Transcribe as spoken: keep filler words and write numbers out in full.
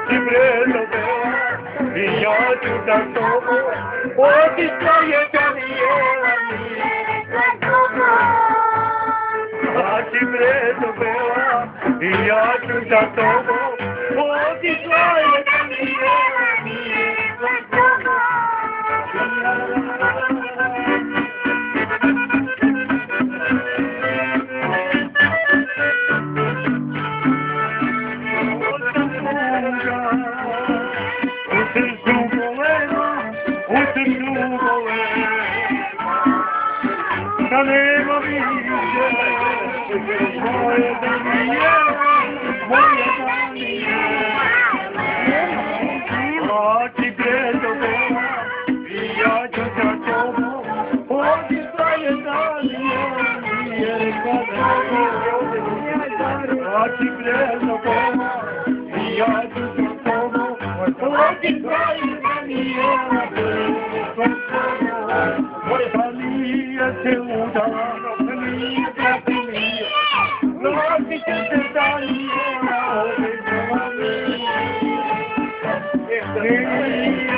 ti preso beva i ja ću za tobom, odi svoje danijela za tobom. Ja ti preso beva i ja ću za tobom, odi svoje danijela za tobom. Da nema više moje danijela, moje danijela. Ja ti preso beva i ja ću za tobom, odi svoje danijela, nije rekla tobom. Ja ti preso beva i ja ću za tobom, odi svoje danijela, Danije se udala, nije pratilija, vratit će se danijela, ove doma mi.